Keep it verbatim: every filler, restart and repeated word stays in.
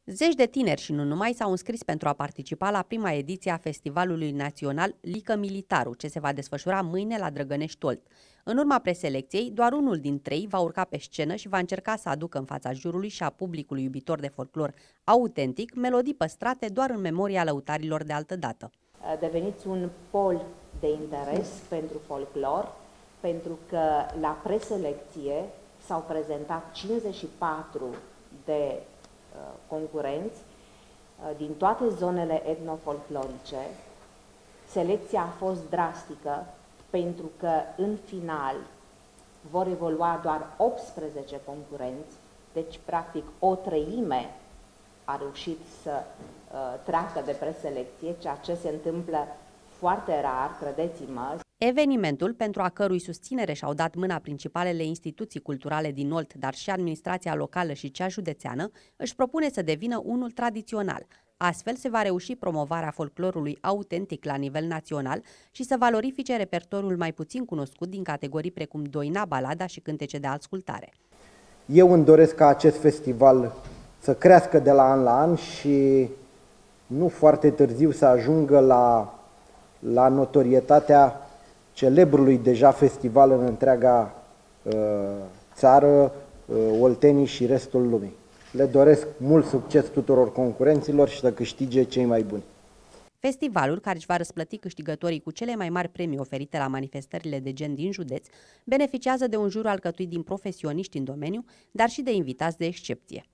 Zeci de tineri și nu numai s-au înscris pentru a participa la prima ediție a Festivalului Național Lică Militaru, ce se va desfășura mâine la Drăgănești Olt. În urma preselecției, doar unul dintre ei va urca pe scenă și va încerca să aducă în fața jurului și a publicului iubitor de folclor autentic melodii păstrate doar în memoria lăutarilor de altădată. Deveniți un pol de interes pentru folclor, pentru că la preselecție s-au prezentat cincizeci și patru de concurenți din toate zonele etnofolclorice. Selecția a fost drastică pentru că în final vor evolua doar optsprezece concurenți, deci practic o treime a reușit să uh, treacă de preselecție, ceea ce se întâmplă foarte rar, credeți-mă. Evenimentul, pentru a cărui susținere și-au dat mâna principalele instituții culturale din Olt, dar și administrația locală și cea județeană, își propune să devină unul tradițional. Astfel se va reuși promovarea folclorului autentic la nivel național și să valorifice repertoriul mai puțin cunoscut din categorii precum doina, balada și cântece de ascultare. Eu îmi doresc ca acest festival să crească de la an la an și nu foarte târziu să ajungă la, la notorietatea celebrului deja festival în întreaga uh, țară, uh, oltenii și restul lumii. Le doresc mult succes tuturor concurenților și să câștige cei mai buni. Festivalul, care își va răsplăti câștigătorii cu cele mai mari premii oferite la manifestările de gen din județ, beneficiază de un juriu alcătuit din profesioniști în domeniu, dar și de invitați de excepție.